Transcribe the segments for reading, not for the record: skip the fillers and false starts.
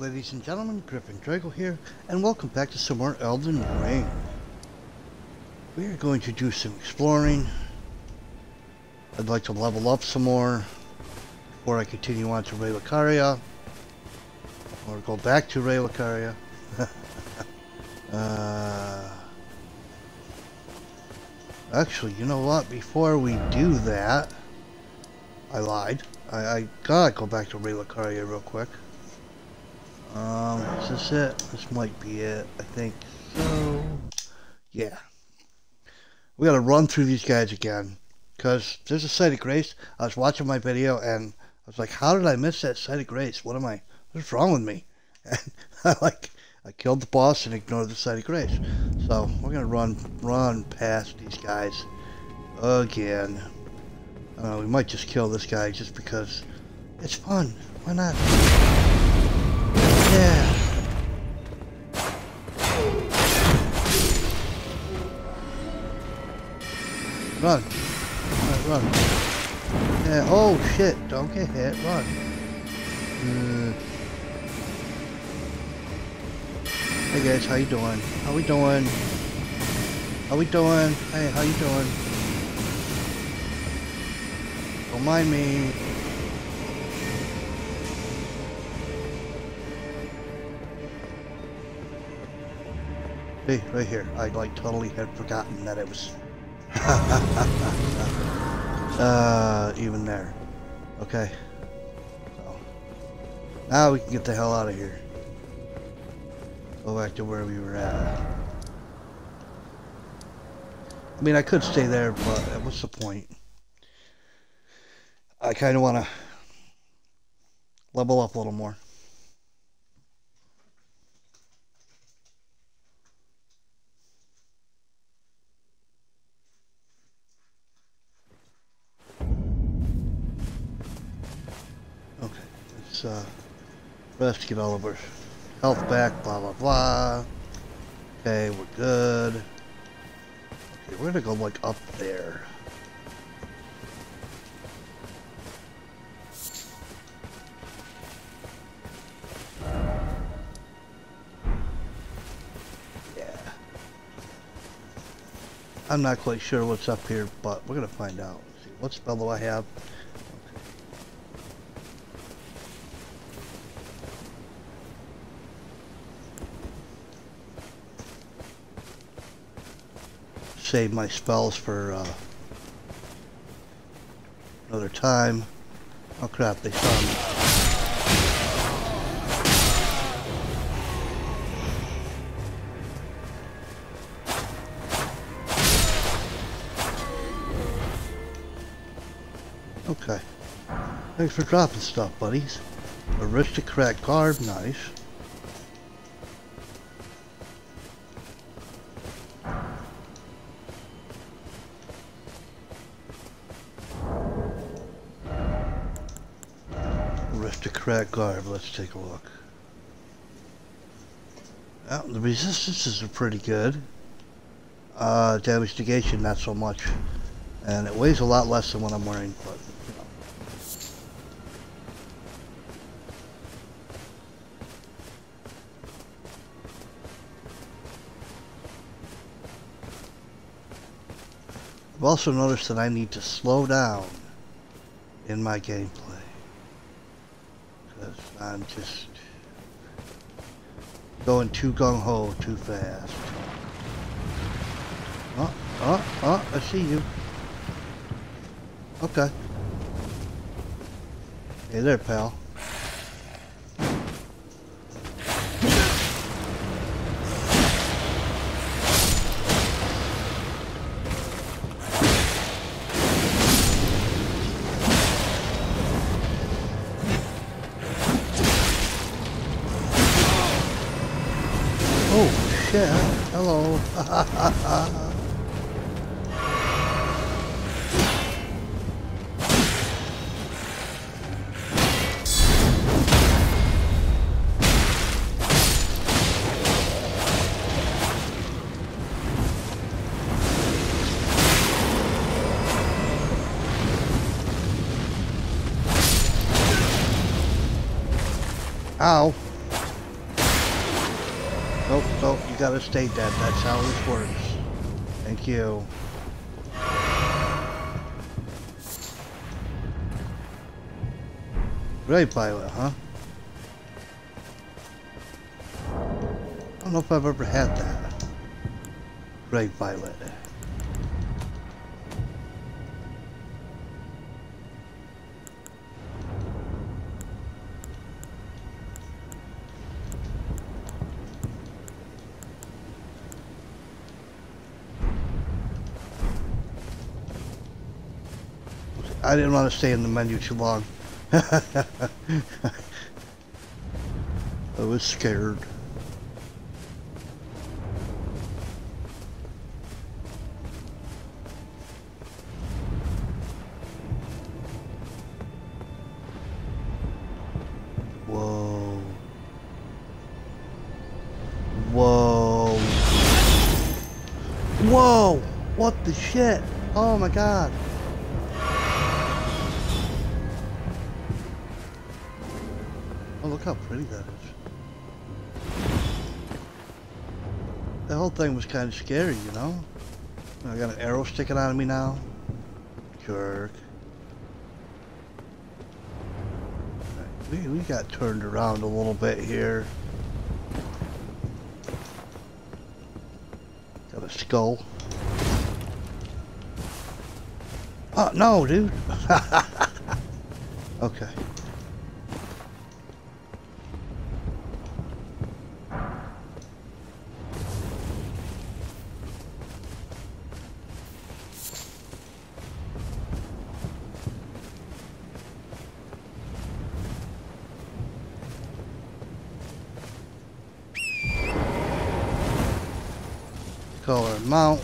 ladies and gentlemen, Griffin Drago here, and welcome back to some more Elden Ring. We are going to do some exploring. I'd like to level up some more before I continue on to Relicarea, or go back to Relicarea. Actually, you know what? Before we do that, I lied. I gotta go back to Relicarea real quick. Is this it? This might be it. I think so. Yeah. We gotta run through these guys again. Because there's a site of grace. I was watching my video and I was like, how did I miss that site of grace? What's wrong with me? And I killed the boss and ignored the site of grace. So we're gonna run past these guys again. We might just kill this guy just because it's fun. Why not? Yeah. Run. Run. Yeah. Oh shit. Don't get hit. Run. Hey guys, how you doing? How we doing? How we doing? Hey, how you doing? Don't mind me. Hey, right here. I totally had forgotten that it was even there. Okay. So now we can get the hell out of here. Go back to where we were at. I mean, I could stay there, but what's the point? I kind of want to level up a little more. Okay, let's rest, get all of our health back, blah blah blah. Okay, we're good. Okay, we're gonna go like up there. Yeah. I'm not quite sure what's up here, but we're gonna find out. Let's see, what spell do I have? Save my spells for another time. Oh crap, they saw me. Okay. Thanks for dropping stuff, buddies. Aristocrat garb, nice. Aristocrat garb, let's take a look. Well, the resistances are pretty good. Damage negation, not so much. And it weighs a lot less than what I'm wearing, but you know. I've also noticed that I need to slow down in my gameplay. Because I'm just going too gung-ho too fast. Oh, I see you. Okay. Hey there, pal. Oh, shit. Hello. Ow. gotta stay dead. That's how this works. Thank you. Great Violet, huh? I don't know if I've ever had that. Great Violet. I didn't want to stay in the menu too long. I was scared. Whoa. Whoa. Whoa! What the shit? Oh my god. Oh, look how pretty that is. The whole thing was kind of scary, you know? I got an arrow sticking out of me now. Jerk. Right, we got turned around a little bit here. Got a skull. Oh, no, dude. Okay. Color mount.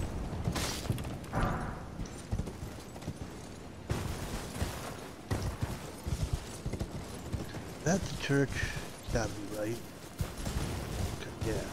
That's the church. It's gotta be right. Okay, yeah.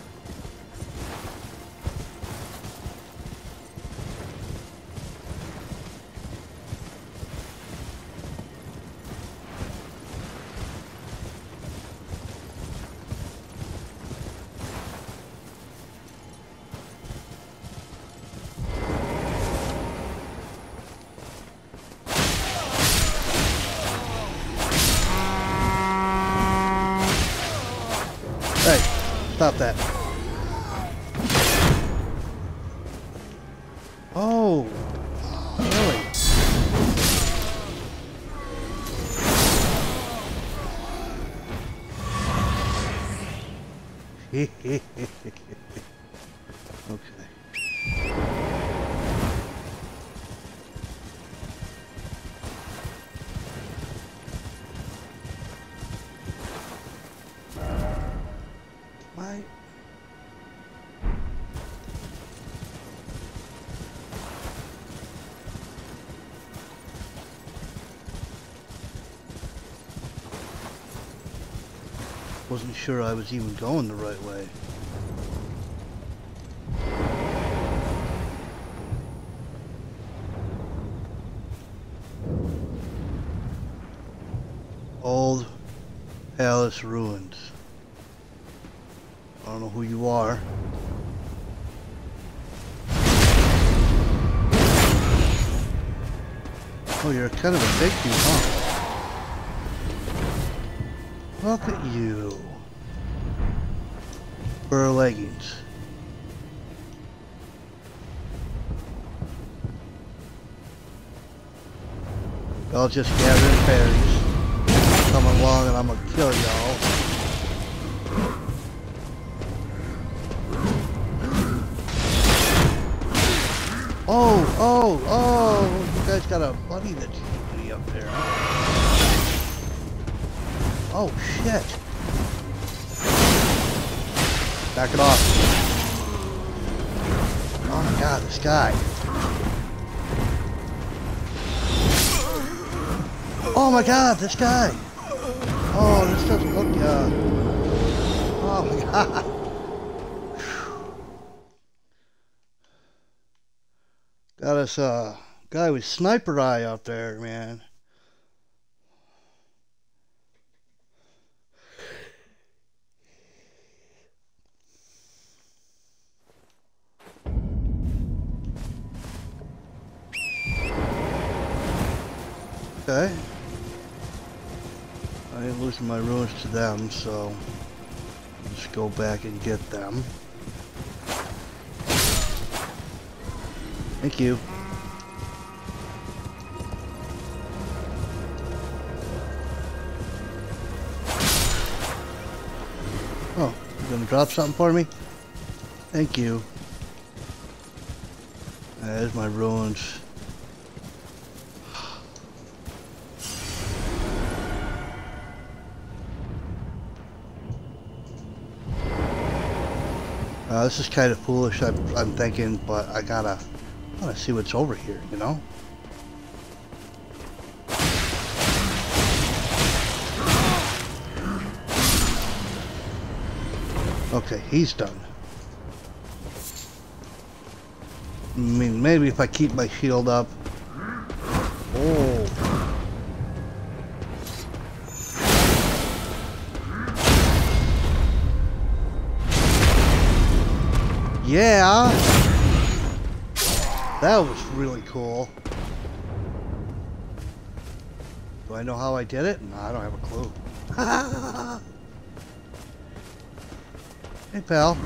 Hey, stop that. Oh, really? Okay. Why? Wasn't sure I was even going the right way. Old Palace Ruins. I don't know who you are. Oh, you're kind of a big dude, huh? Look at you. Fur leggings. Y'all just gathering fairies. Coming along and I'm gonna kill y'all. Oh, you guys got a buddy that's pretty up there, huh? Oh, shit. Back it off. Oh my god, this guy. Oh my god, this guy. Oh, this doesn't look good. Oh my god. Got us a guy with sniper eye out there, man. Okay. I ain't losing my ruins to them, so I'll just go back and get them. Thank you. Oh, you gonna drop something for me? Thank you. There's my ruins. This is kind of foolish, I'm thinking, but I gotta see what's over here, you know? Okay, he's done. I mean, maybe if I keep my shield up. Oh. Yeah. That was really cool. Do I know how I did it? No, I don't have a clue. Hey, pal.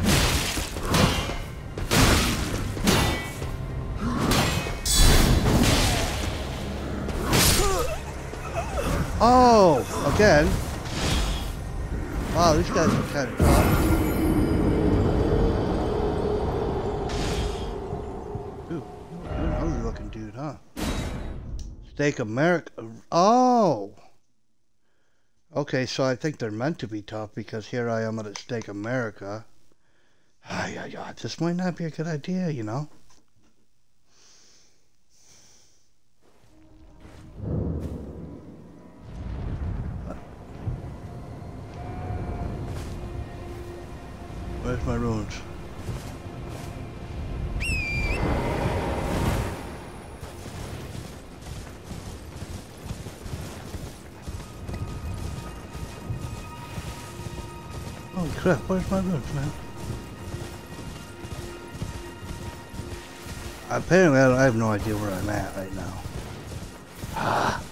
Oh, again. Wow, these guys are kind of tough. Ooh, you're an ugly looking dude, huh? Steak America. Oh. Okay, so I think they're meant to be tough because here I am at a Steak America. Yeah, this might not be a good idea, you know? Where's my ruins? Holy crap, where's my ruins, man? Apparently, I have no idea where I'm at right now. Ah.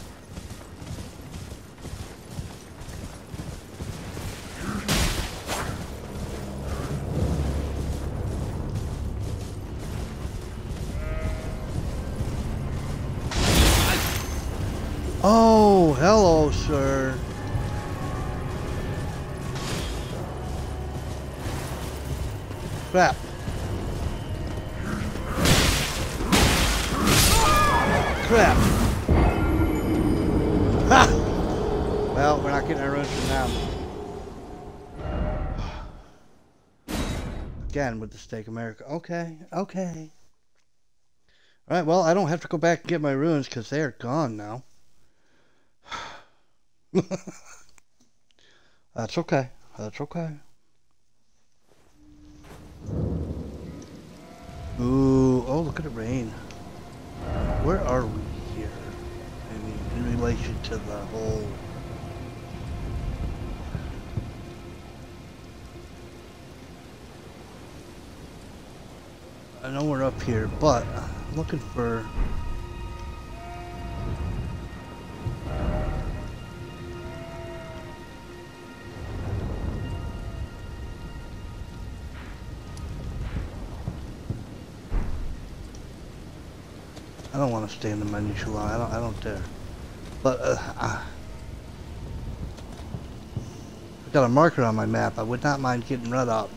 Oh, hello, sir. Crap. Crap. Ha! Well, we're not getting our ruins from them. Again with the Steak America. Okay, okay. Alright, well, I don't have to go back and get my ruins because they're gone now. That's okay. That's okay. Ooh, oh, look at it rain. Where are we here? I mean, in relation to the whole... I know we're up here, but I'm looking for... I don't want to stay in the menu too long. I don't dare. But I got a marker on my map. I would not mind getting rid of.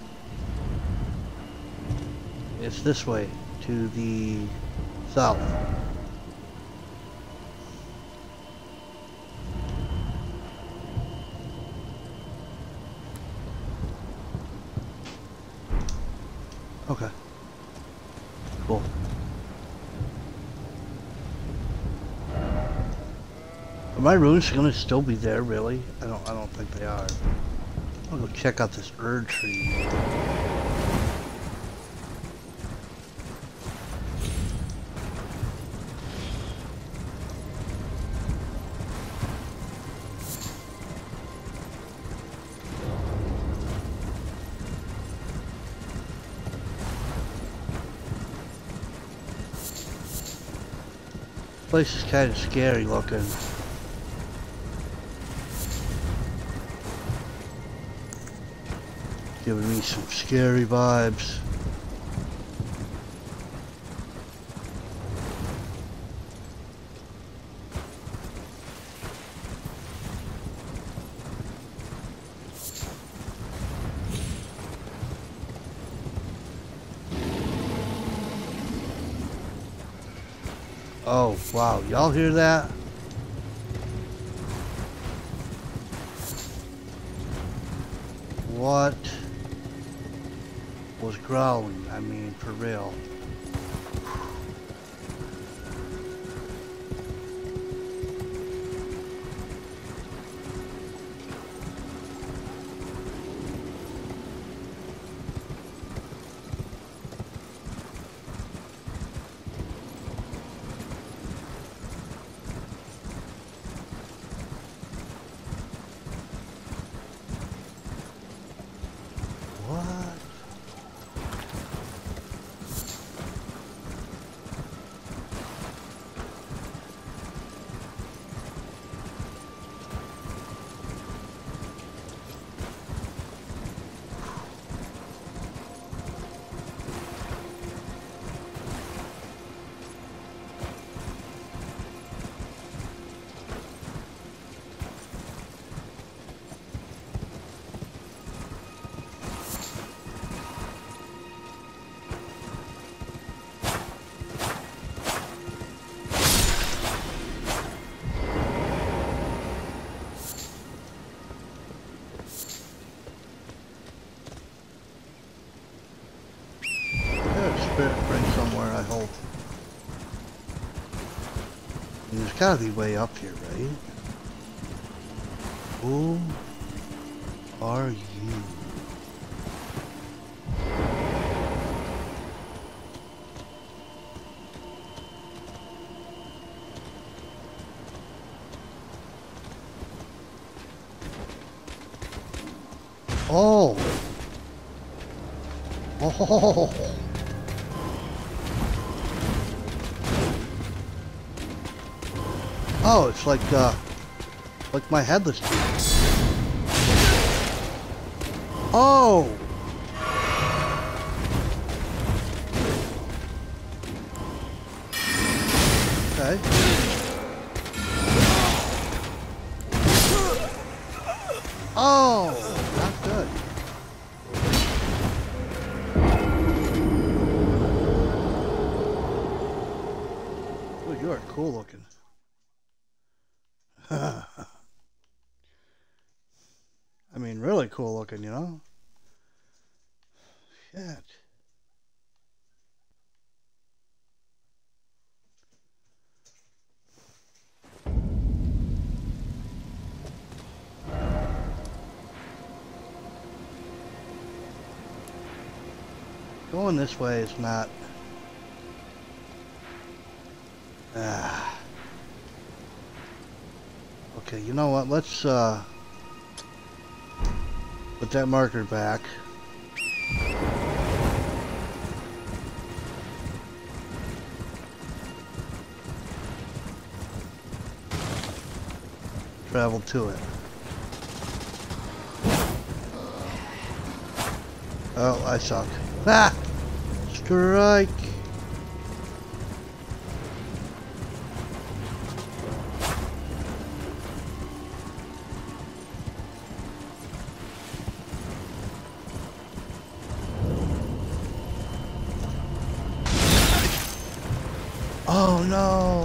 It's this way to the south. Okay. Cool. Are my ruins gonna still be there, really? I don't think they are. I'll go check out this Erd tree. Place is kind of scary looking. Giving me some scary vibes. Oh, wow. Y'all hear that? What was growling? I mean, for real. What? Spirit bring somewhere, I hope. And there's gotta be way up here, right? Who are you? Oh! Oh! Oh, it's like my headless dude. Oh! Okay. Oh! Not good. Oh, you are cool looking. I mean, really cool looking, you know? Shit. Going this way is not... Okay, you know what? Let's put that marker back. Travel to it. Oh, I suck. Ah! Strike! Oh no!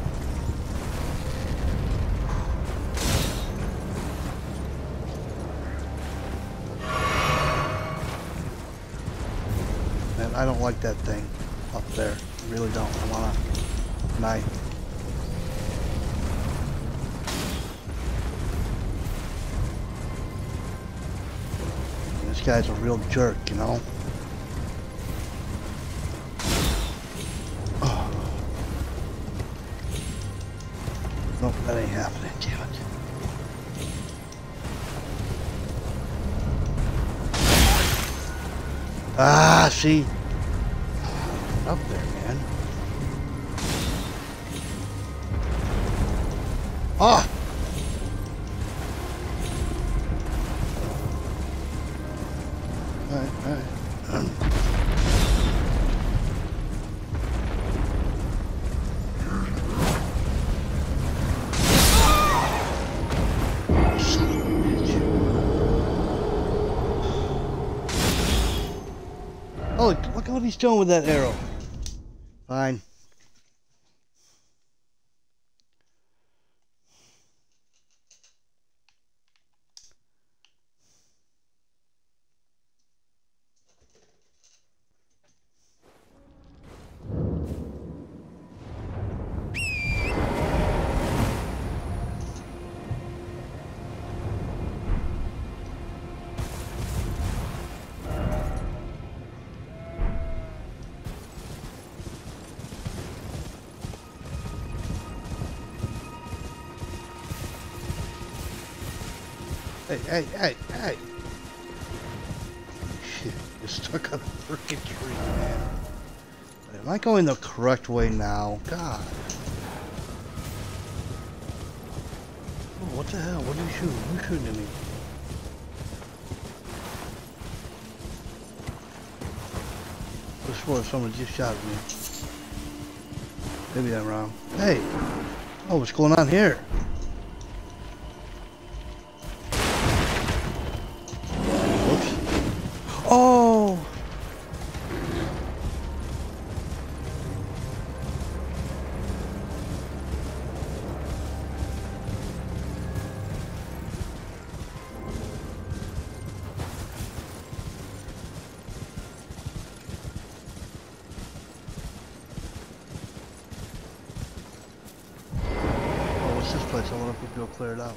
Man, I don't like that thing up there. I really don't. I wanna knife. This guy's a real jerk, you know? Nope, that ain't happening, damn it. Ah, see? Up there, man. Ah! Alright, alright. Oh, look at what he's doing with that arrow. Fine. Hey. Shit, you're stuck on a freaking tree, man. Am I going the correct way now? God. Oh, what the hell? What are you shooting? Who's shooting at me? I swore someone just shot at me. Maybe I'm wrong. Hey! Oh, what's going on here? Oh! Oh, what's this place? I wonder if we can go clear it out.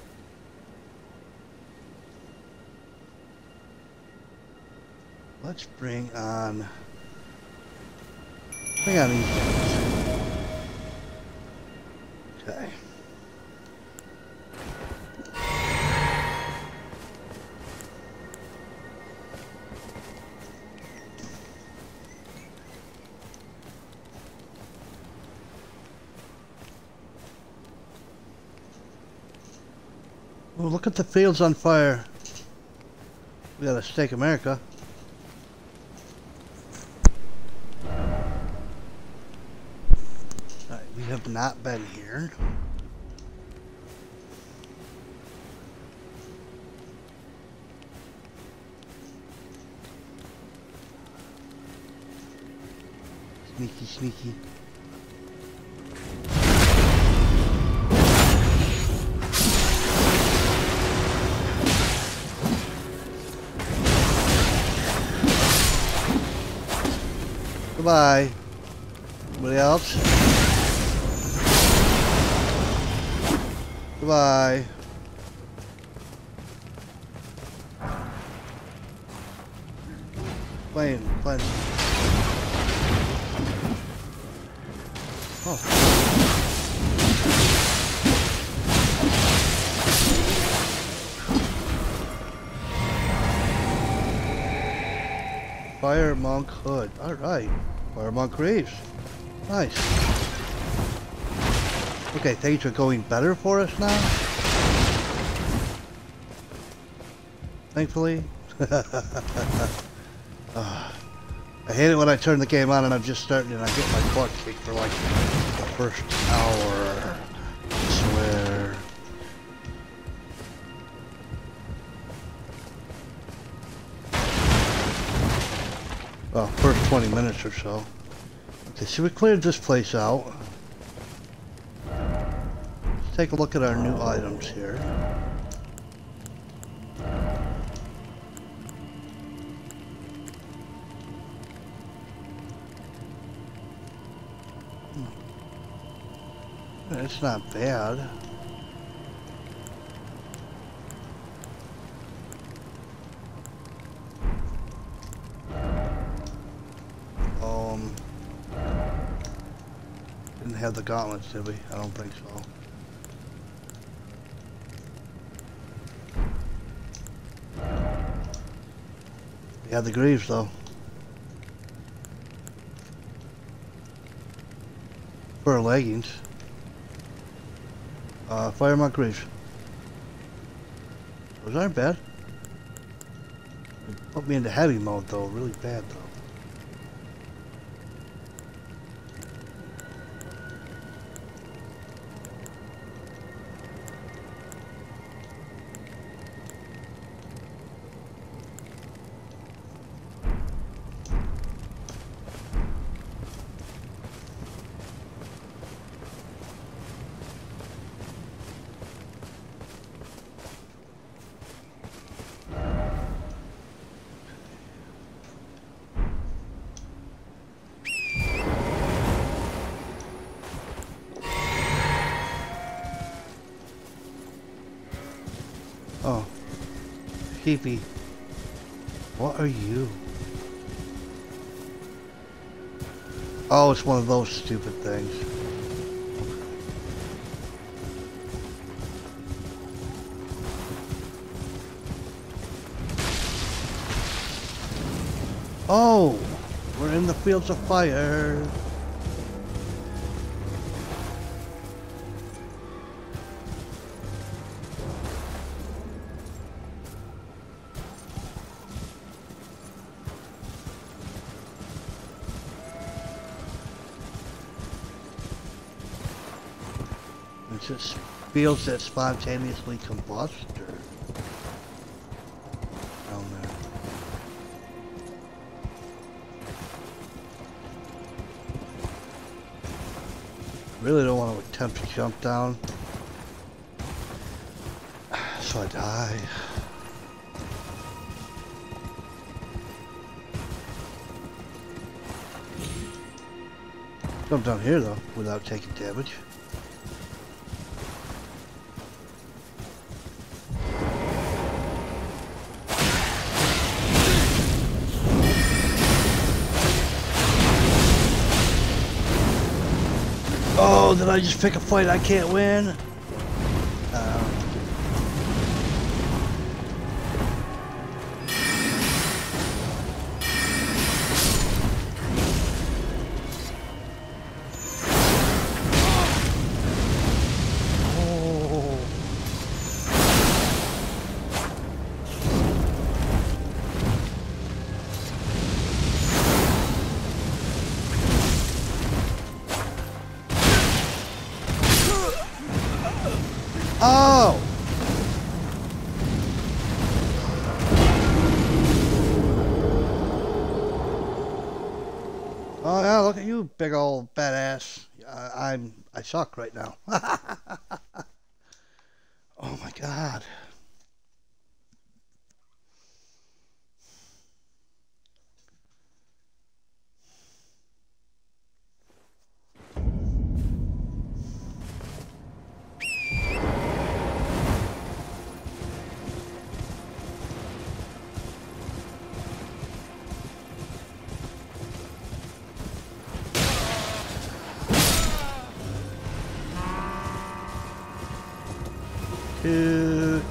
Let's bring on these guys. Okay. Oh, look at the fields on fire. We gotta stake America. We have not been here. Sneaky. Goodbye. Anybody else? Goodbye. Playing. Oh. Fire Monk Hood. Alright. Fire Monk Reeves. Nice. Okay, things are going better for us now. Thankfully. I hate it when I turn the game on and I'm just starting and I get my butt kicked for like the first hour. I swear. Well, first 20 minutes or so. Okay, so we cleared this place out. Let's take a look at our new items here. It's not bad. Didn't have the gauntlets, did we? I don't think so. We had the greaves though. For our leggings. Fire my grease. Those aren't bad. They put me into heavy mode though, really bad though. Oh, Sheepy, what are you? Oh, it's one of those stupid things. Oh, we're in the fields of fire. It's just fields that spontaneously combust or down there. Really don't want to attempt to jump down, so I die. Jump down here though, without taking damage. Oh, did I just pick a fight I can't win? Oh! Oh yeah, look at you, big old badass. I suck right now. Oh my god. Dude.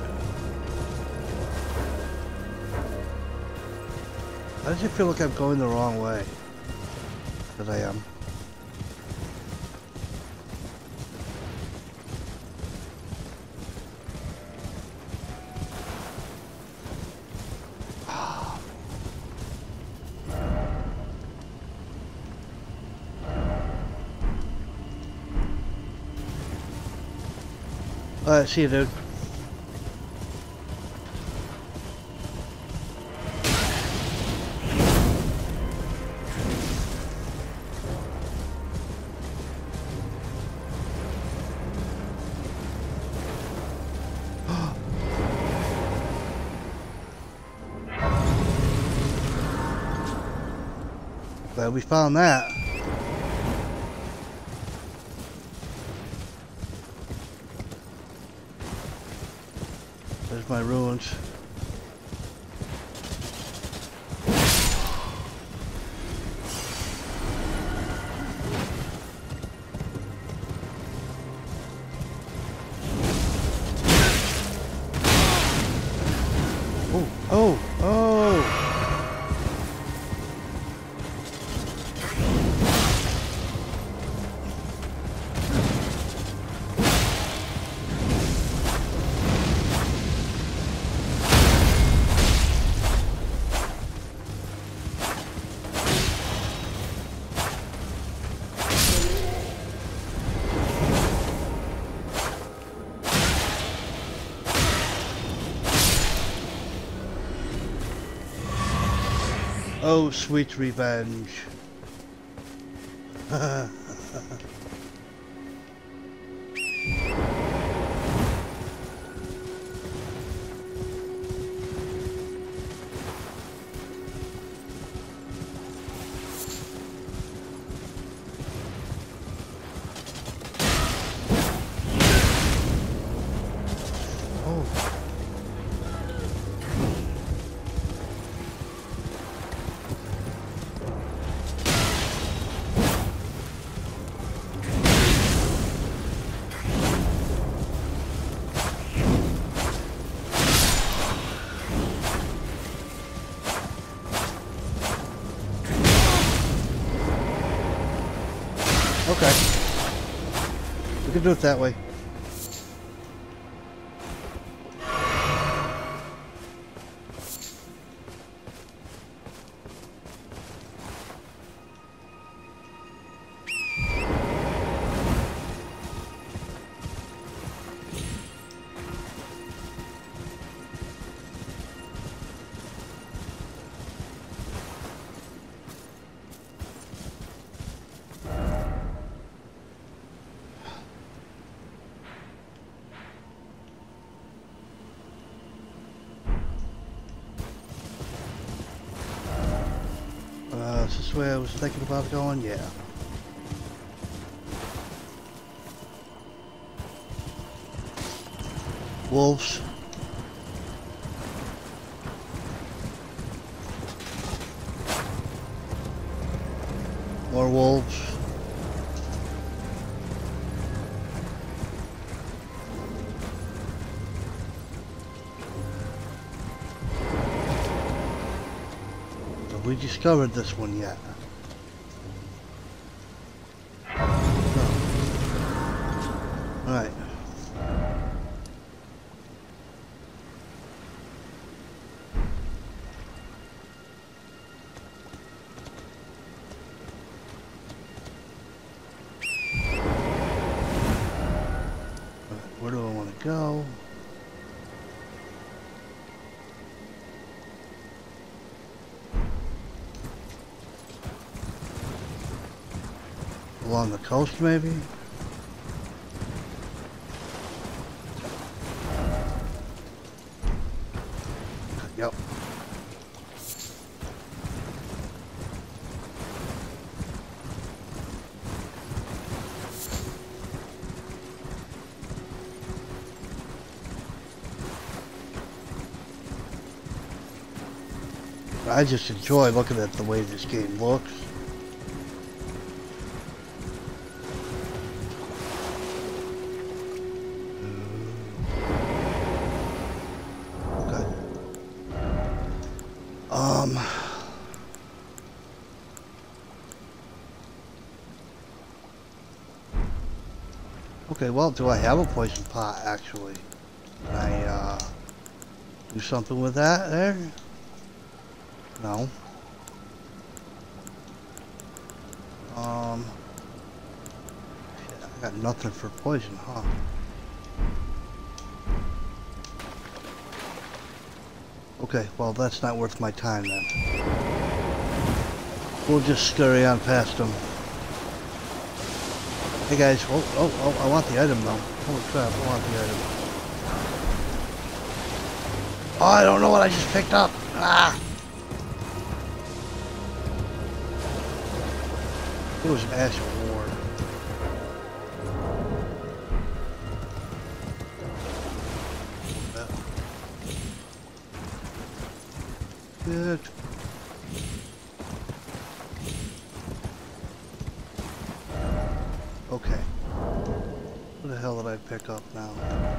Why does it feel like I'm going the wrong way? Because I am. Alright, see you, dude. Glad we found that. There's my ruins. Oh, oh, oh! Oh, sweet revenge. Okay. We can do it that way. Is this the way I was thinking about going? Yeah. Wolves. More wolves. Have we discovered this one yet? No. Alright. Where do I want to go? Along the coast, maybe? Yep. I just enjoy looking at the way this game looks. Okay, well, do I have a poison pot, actually? Can I, do something with that there? No. Shit, I got nothing for poison, huh? Okay, well, that's not worth my time, then. We'll just scurry on past them. Hey guys, oh, I want the item though. Holy crap, I want the item. Oh, I don't know what I just picked up. Ah! It was an Ash of War. Good. Okay. What the hell did I pick up now?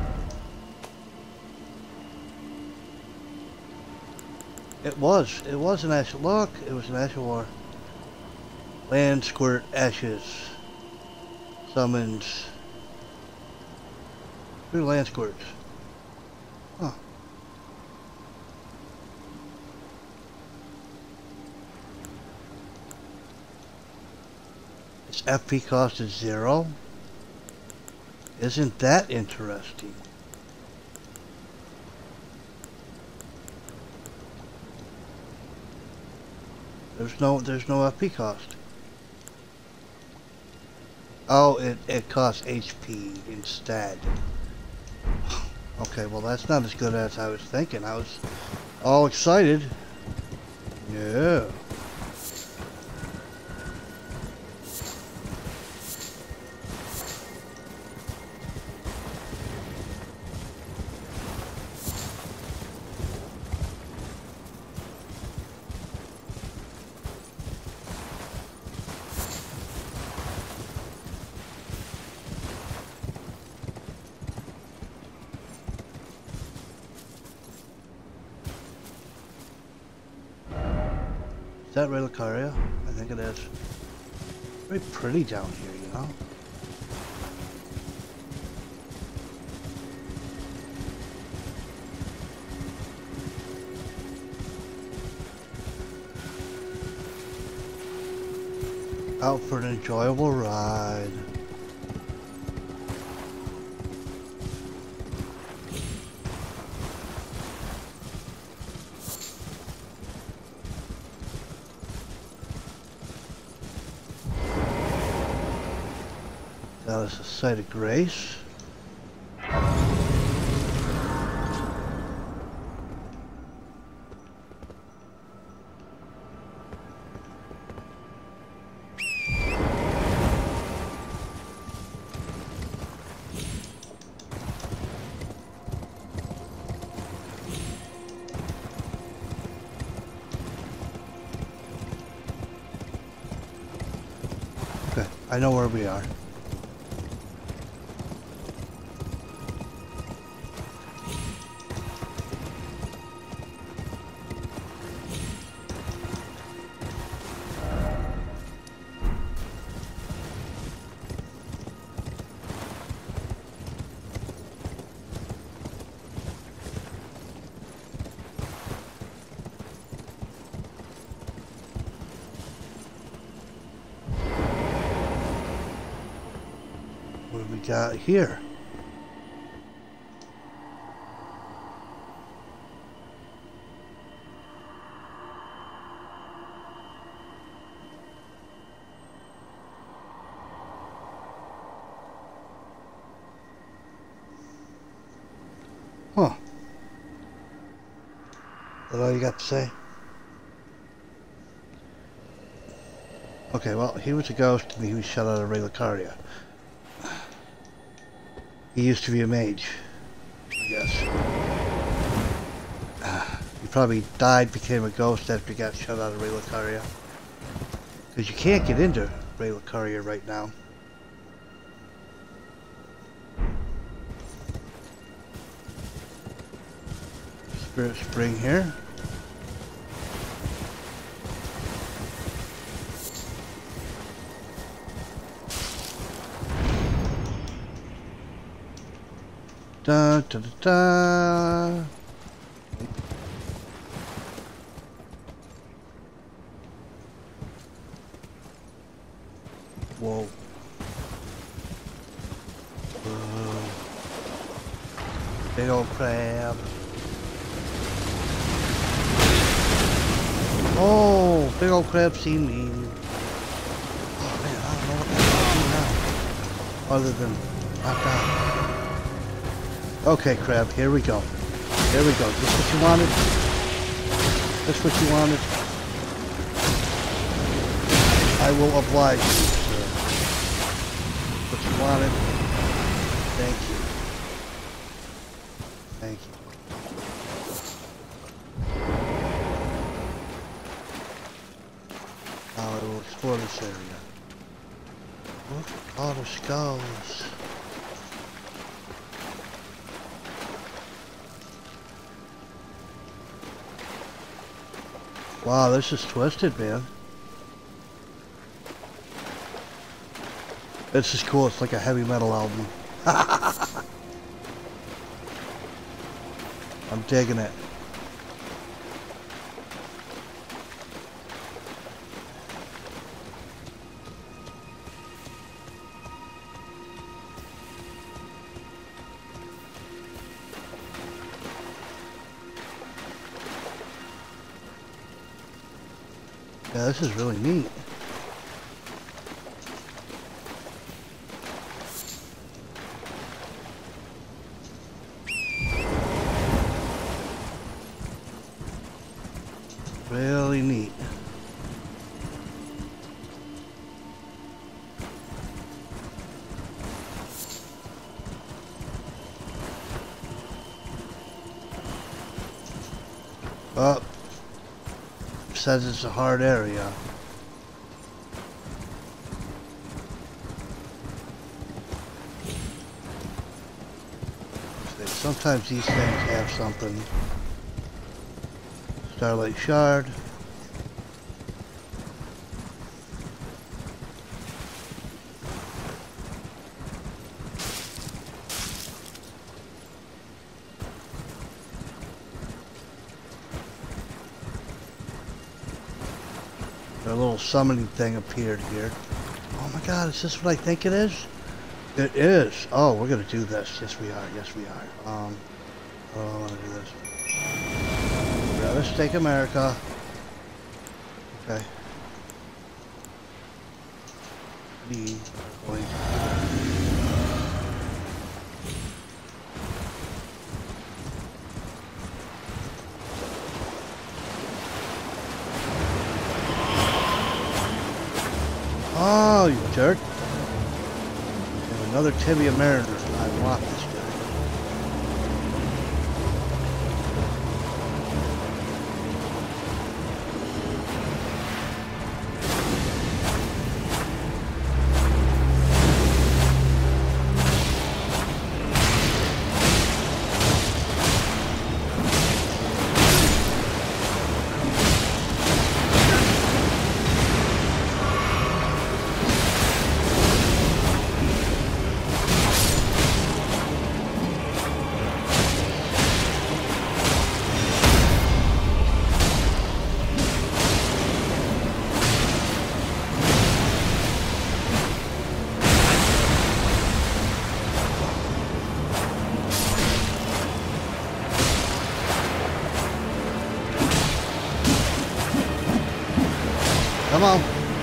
It was an ash. Look, it was an Ash of War. Land Squirt Ashes. Summons 3 land squirts. Huh. Its FP cost is 0. Isn't that interesting? there's no FP cost. Oh, it costs HP instead. Okay, well that's not as good as I was thinking. I was all excited. Yeah. Is that Relicaria? I think it is. Very pretty down here, you know? Out for an enjoyable ride. That is a site of grace. Okay, I know where we are. What do we got here? Huh. Is that all you got to say? Okay, well, he was a ghost and he was shot out of Relicaria. He used to be a mage, I guess. He probably died, became a ghost after he got shot out of Relicaria. Because you can't get into Relicaria right now. Spirit Spring here. Da da da da. Whoa. Big old crab. Oh, big old crab seen me. Oh man, I don't know what the hell to do now. Other than knock out. Okay, crab, here we go. Here we go. This what you wanted? This what you wanted? I will oblige you, sir. What you wanted? Thank you. Thank you. Now I will explore this area. Look at all the skulls. Wow, this is twisted, man. This is cool. It's like a heavy metal album. I'm digging it. Yeah, this is really neat. Really neat. Oh, says it's a hard area. Sometimes these things have something. Starlight Shard. A little summoning thing appeared here. Oh my god, is this what I think it is? It is. Oh, we're gonna do this. Yes, we are. Yes, we are. Oh, I want to do this. Rather Stake America. Okay. We are going to... Oh, you jerk. And another Tibia Mariner. I want this guy. Come on.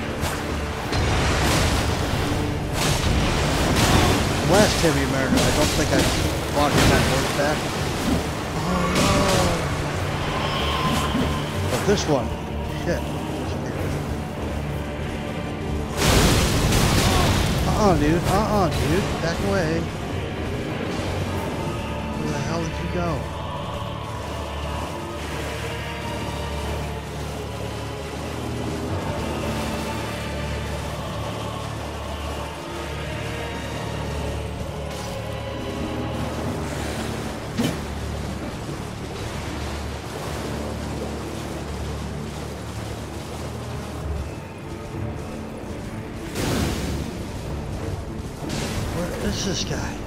Last Tibia Mariner, I don't think I bought him that horse back. Oh no. But this one, shit. Dude. Back away. Where the hell did you go? Where is this guy?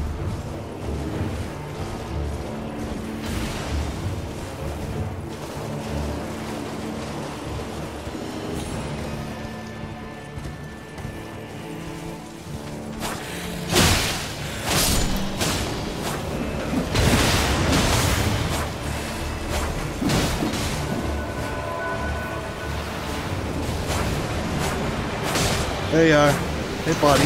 There you are. Hey, buddy.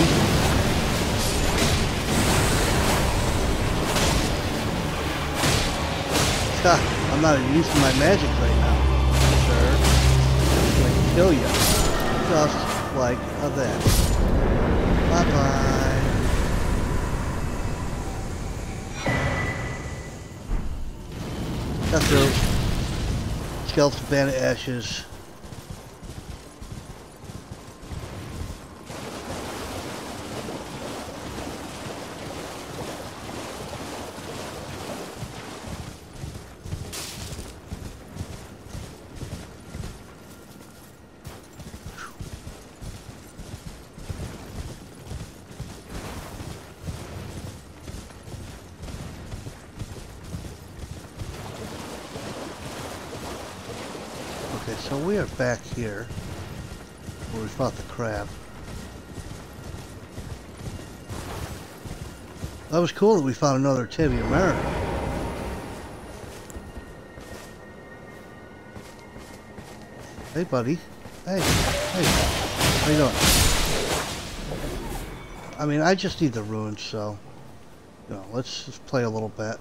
I'm not using my magic right now, sir. I'm gonna kill you. Just like that. Bye-bye. Got through. Skeleton Bandit Ashes. Okay, so we are back here where we fought the crab. That was cool that we found another Tibia Mariner. Hey, buddy. Hey, hey, how you doing? I mean, I just need the runes, so, you know, let's just play a little bit.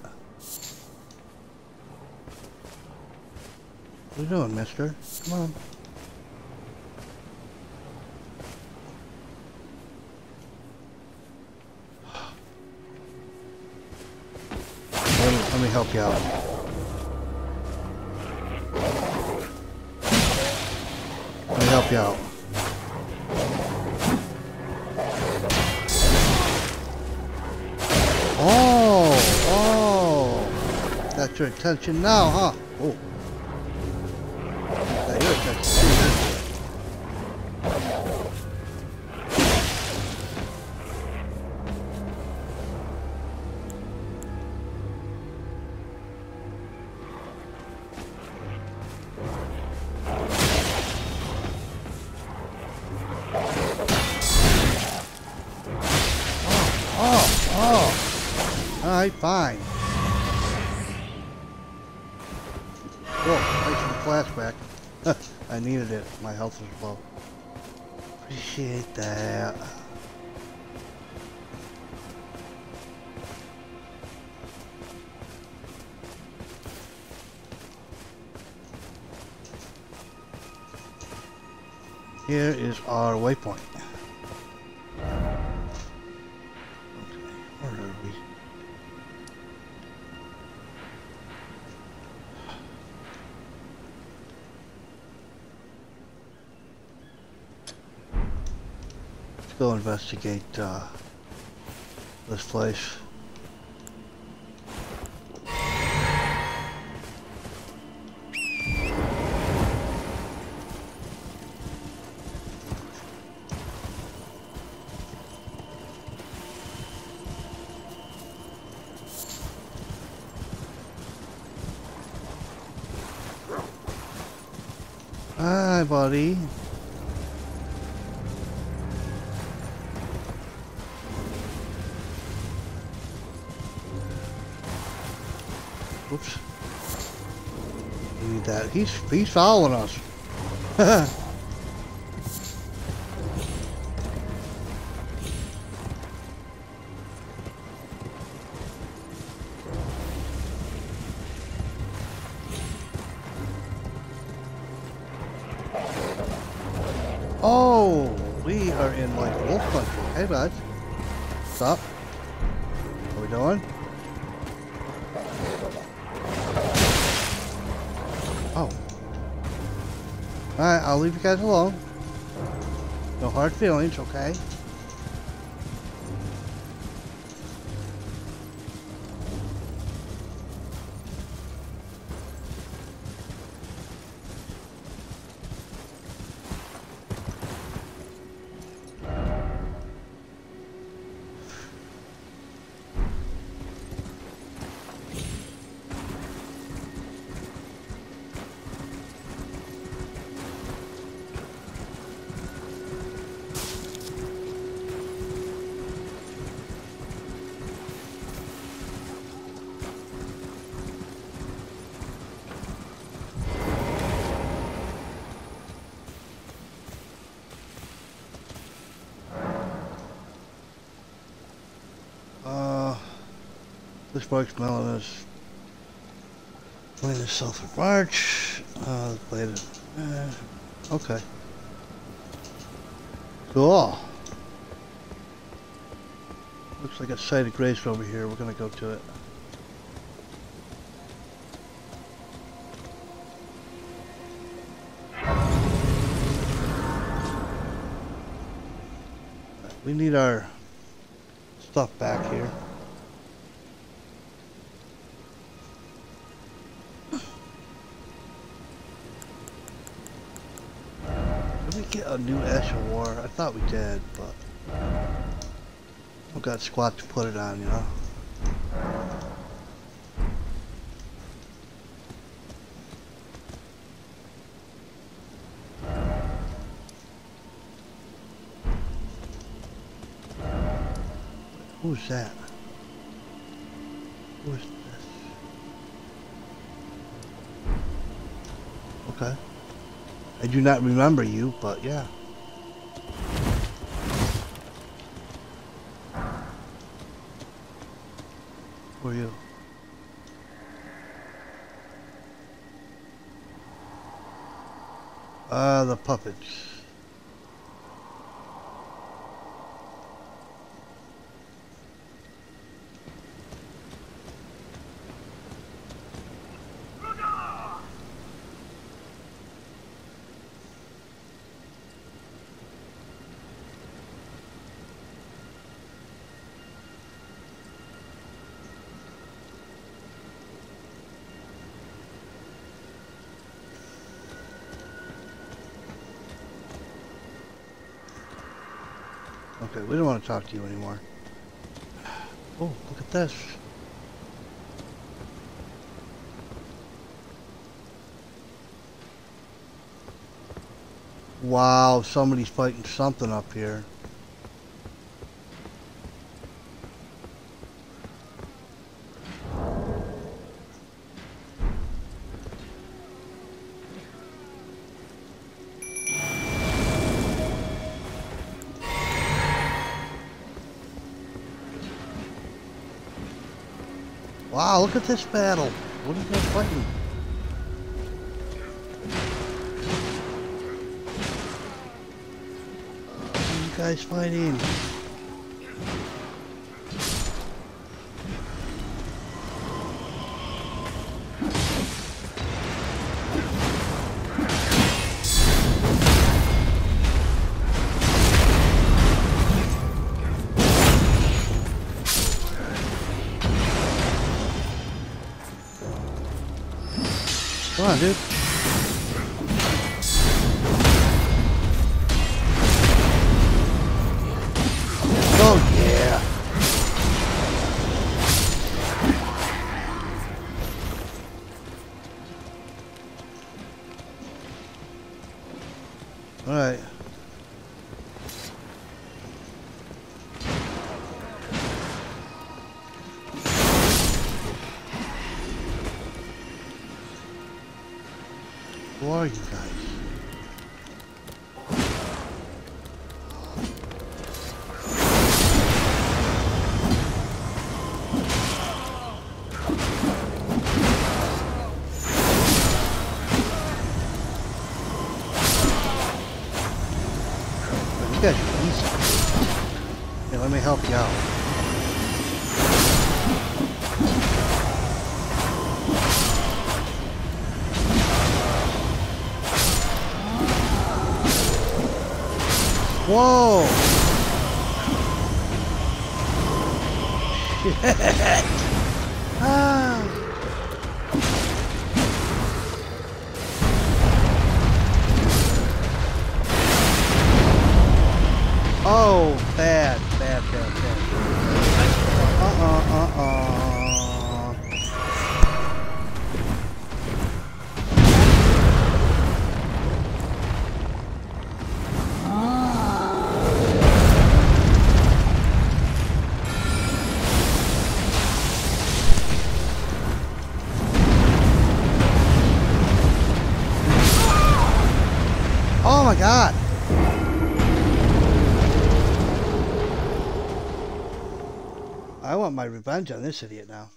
What are you doing, mister? Come on. Let me help you out. Let me help you out. Oh! Got your attention now, huh? Oh. Got your attention too. Alright, fine. Whoa, nice flashback. I needed it. My health was low. Appreciate that. Here is our waypoint. Okay, where are we? Go investigate this place. Hi, buddy. Whoops. We need that. He's following us. Oh, we are in like wolf country. Hey, bud. What's up? What are we doing? Oh. Alright, I'll leave you guys alone. No hard feelings, okay? This bark's melon is playing itself in March. Okay. Cool. Looks like a site of grace over here. We're gonna go to it. We need our stuff back here. Did we get a new Ash of War? I thought we did, but we got squat to put it on, you know. Who's that? Who's this? Okay. I do not remember you, but yeah. Who are you? The puppets. Okay, we don't want to talk to you anymore. Oh, look at this. Wow, somebody's fighting something up here. Wow, look at this battle. What are you guys fighting? What are you guys fighting? Come on, dude. Oh, yeah. All right. Who are you guys? You guys are easy. Here, let me help you out. Whoa! Shit! Ah! Oh, bad, bad, bad, bad. Oh my God! I want my revenge on this idiot now.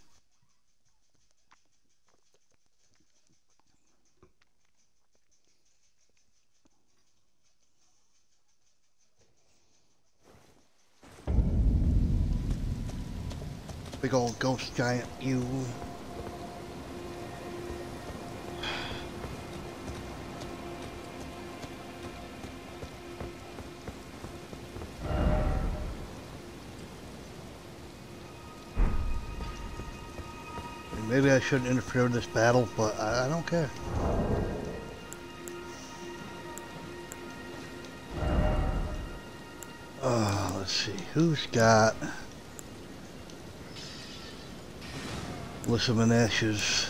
Big old ghost giant, you. Maybe I shouldn't interfere with this battle, but I don't care. Let's see, who's got Lissaman ashes,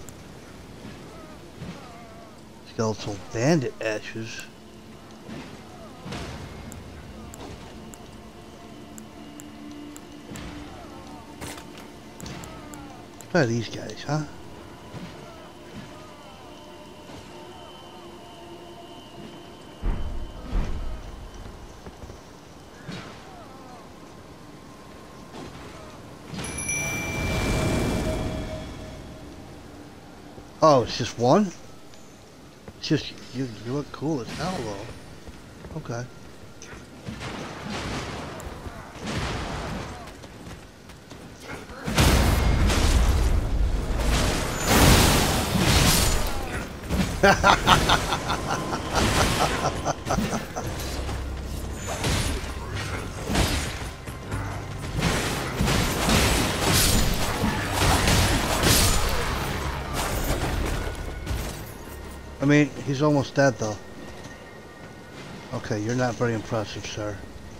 skeletal bandit ashes. Try these guys, huh? Oh, it's just one? It's just, you look cool as hell, though. Okay. I mean, he's almost dead, though. Okay, you're not very impressive, sir.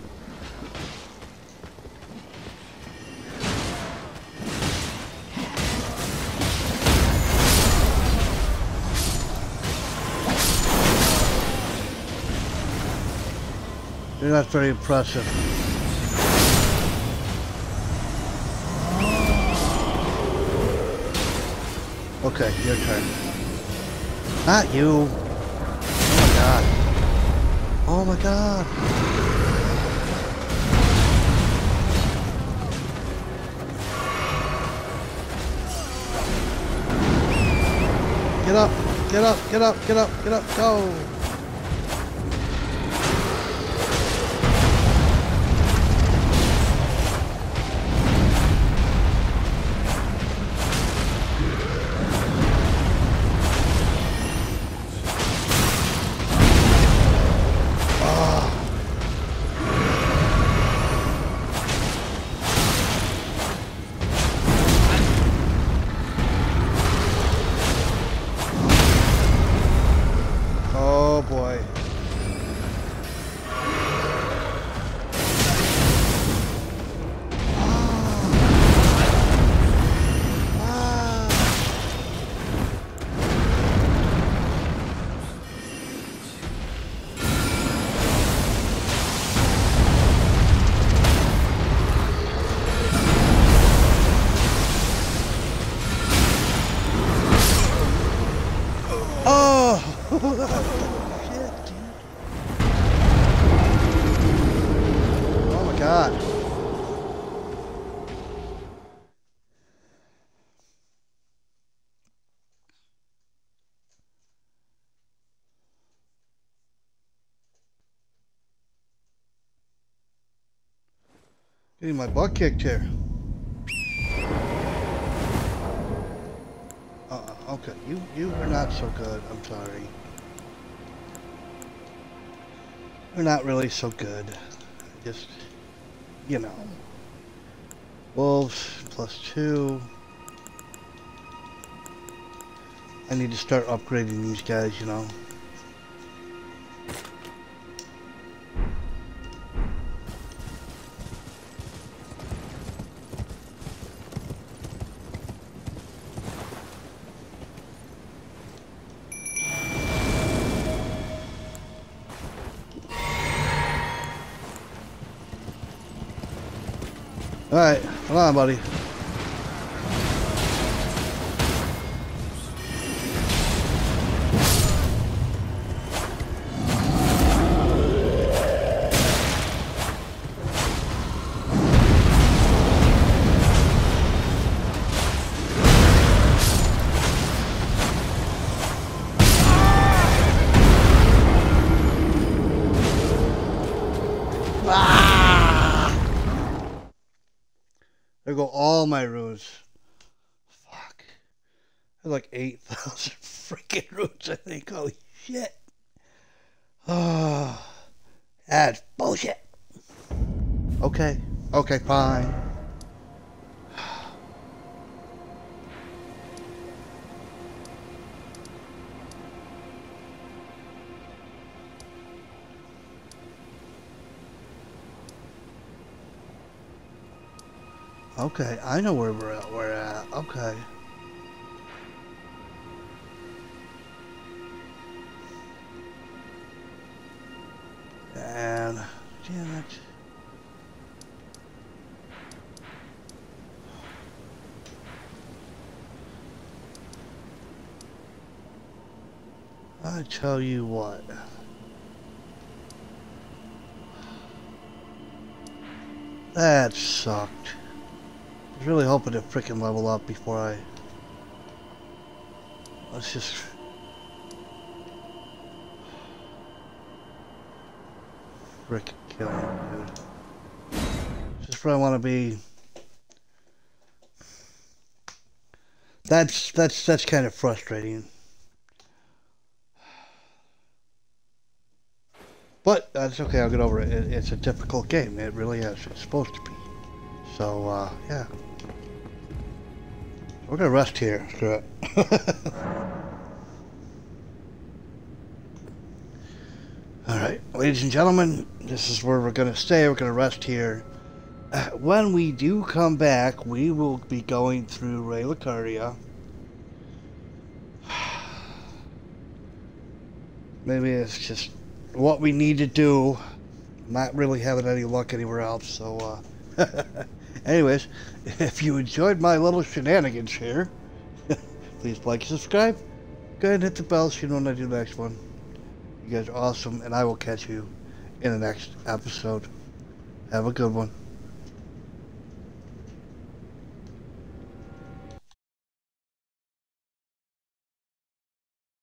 You're not very impressive. Okay, your turn. Not you. Oh my god. Oh my god. Get up, get up, get up, get up, get up, go. Oh boy. Oh! Shit, dude. Oh my god. Getting my butt kicked here. Okay, you are not so good. I'm sorry. You're not really so good. Just, you know. Wolves +2. I need to start upgrading these guys, you know. Alright, come on, buddy. There go all my runes. Fuck. I have like 8,000 freaking runes, I think. Holy shit. Oh, that's bullshit. Okay. Okay, fine. Okay, I know where we're at. Okay. And damn it. I tell you what. That sucked. I was really hoping to freaking level up before I Let's just... Frick kill him, dude. Just where I want to be. That's kind of frustrating. But that's okay, I'll get over it. It's a difficult game. It really is. It's supposed to be. So, yeah. We're gonna rest here. Screw it. Alright, ladies and gentlemen, this is where we're gonna stay. We're gonna rest here. When we do come back, we will be going through Ray Lucaria. Maybe it's just what we need to do. Not really having any luck anywhere else, so, anyways, if you enjoyed my little shenanigans here, please like and subscribe. Go ahead and hit the bell so you know when I do the next one. You guys are awesome, and I will catch you in the next episode. Have a good one.